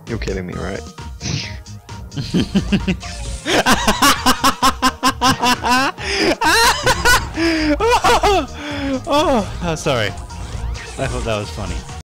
You're kidding me, right? Oh, sorry. I thought that was funny.